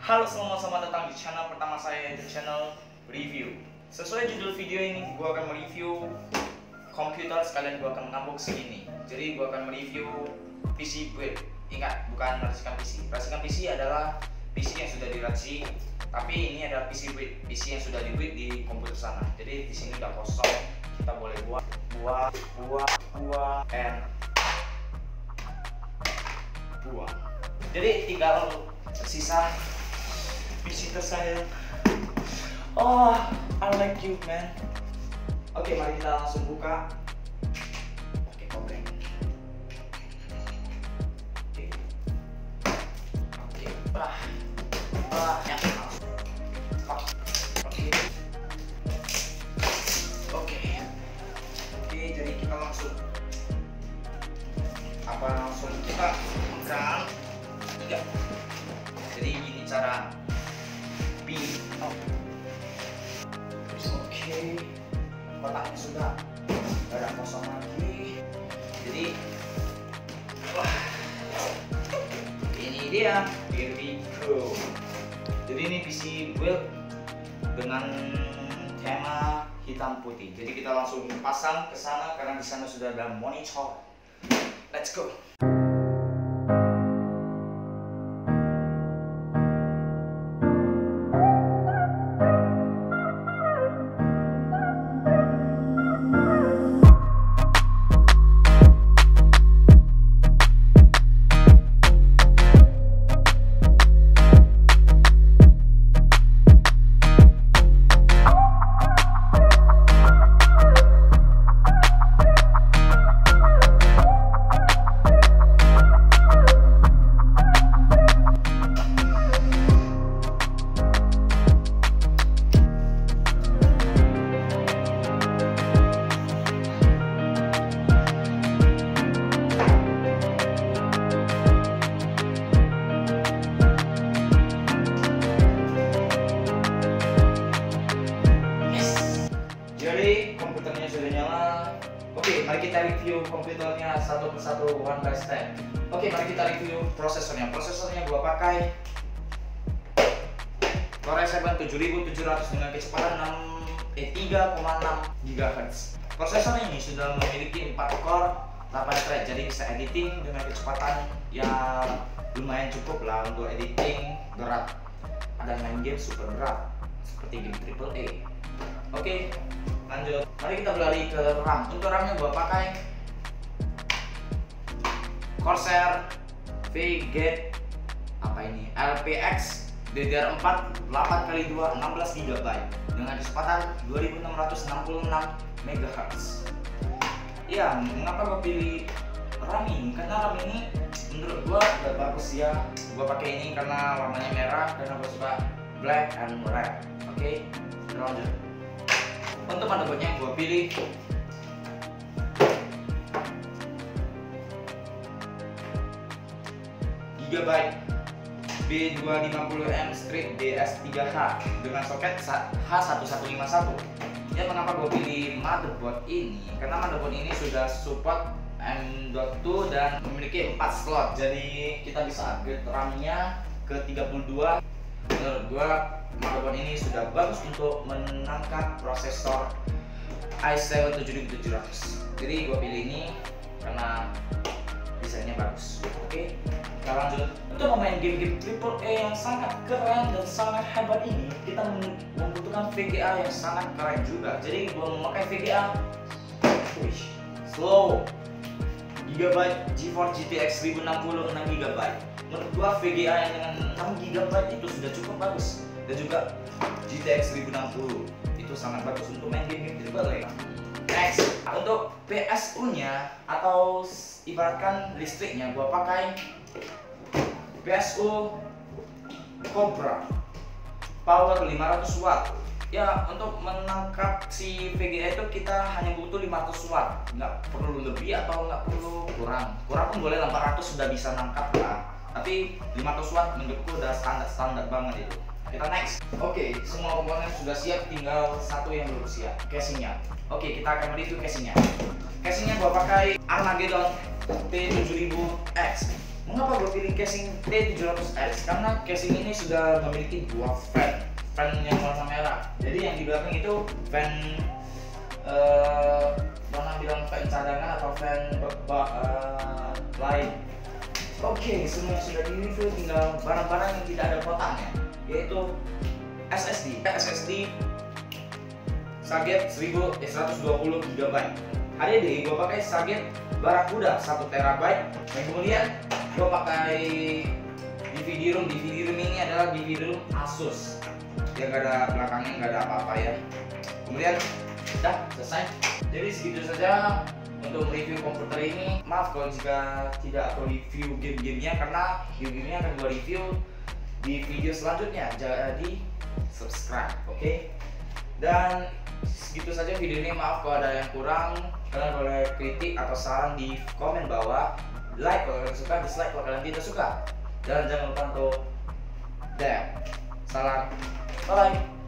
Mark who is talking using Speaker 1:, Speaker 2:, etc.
Speaker 1: Halo semua, selamat datang di channel pertama saya, di channel review. Sesuai judul video ini, gue akan mereview komputer sekalian gue akan unboxing ini. Jadi gue akan mereview PC build. Ingat, bukan racikan PC. Racikan PC adalah PC yang sudah diracik, tapi ini adalah PC build, PC yang sudah dibuat di komputer sana. Jadi di sini udah kosong, kita boleh buang, and buang. Jadi tinggal tersisa PC tersayang. Oh, I like you, man. Oke, mari kita langsung buka. Oke, kopling. Oke. Ya. Oke, jadi kita langsung kita pegang. Jadi ini cara Oke, kotaknya sudah gak ada kosong lagi. Jadi ini dia, here we go. Jadi ini PC build dengan tema hitam putih. Jadi kita langsung pasang ke sana karena di sana sudah ada monitor. Let's go. Jadi komputernya sudah nyala. Oke, mari kita review komputernya satu persatu, one by step. Oke, mari kita review prosesornya. Prosesornya gua pakai Core i7 7700 dengan kecepatan 3,6 GHz. Prosesor ini sudah memiliki 4 core, 8 thread, jadi bisa editing dengan kecepatan yang lumayan cukup lah untuk editing berat. Ada main game super berat seperti game AAA. Oke, lanjut. Mari kita beralih ke RAM. Untuk RAM-nya gua pakai Corsair V-Gate LPX DDR4 8x2 16 GB dengan kecepatan 2666 MHz. Ya, mengapa gua pilih RAM ini? Karena RAM ini menurut gua udah bagus ya. Gua pakai ini karena warnanya merah, karena gua suka black and red. Oke, lanjut. Untuk motherboardnya gue pilih Gigabyte B250M Street DS3H dengan soket H1151. Ya, mengapa gue pilih motherboard ini? Karena motherboard ini sudah support M.2 dan memiliki 4 slot. Jadi kita bisa upgrade RAM-nya ke 32. Menurut gue motherboard ini sudah bagus untuk menangkap prosesor i7 7700. Jadi gue pilih ini karena desainnya bagus. Oke, kita lanjut. Untuk memain game-game AAA yang sangat keren dan sangat hebat ini, kita membutuhkan VGA yang sangat keren juga. Jadi gue memakai VGA slow Gigabyte GeForce GTX 1060 6GB. Menurut gua VGA yang dengan 6GB itu sudah cukup bagus, dan juga GTX 1060 itu sangat bagus untuk main game-game AAA. Next, untuk PSU nya atau ibaratkan listriknya, gua pakai PSU Cobra power 500 watt. Ya, untuk menangkap si VGA itu kita hanya butuh 500 watt, nggak perlu lebih atau nggak perlu kurang. Kurang pun boleh, 400 sudah bisa nangkap lah. Tapi 500 watt menurutku udah standar banget itu. Kita next. Oke, semua komponen sudah siap, tinggal satu yang belum siap, casingnya. Oke, kita akan review casingnya. Casingnya gua pakai Armageddon T7000X. Mengapa gue pilih casing T700S? Karena casing ini sudah memiliki dua fan yang warna merah. Jadi yang di belakang itu fan mana bilang fan cadangan atau fan lain. Oke, semua sudah di review, tinggal barang-barang yang tidak ada kotaknya, yaitu SSD Seagate 120 GB. HDD gue pakai Seagate Barracuda 1 TB. Dan kemudian gue pakai DVD room ini adalah DVD room Asus yang gak ada belakangnya, gak ada apa-apa ya. Kemudian udah selesai. Jadi segitu saja untuk review komputer ini. Maaf kalau jika tidak aku review game-gamenya, karena game-gamenya akan gue review di video selanjutnya. Jadi subscribe, oke? Dan segitu saja video ini. Maaf kalau ada yang kurang. Kalian boleh kritik atau saran di komen bawah. Like kalau kalian suka, dislike kalau kalian tidak suka. Dan jangan lupa untuk salam, bye.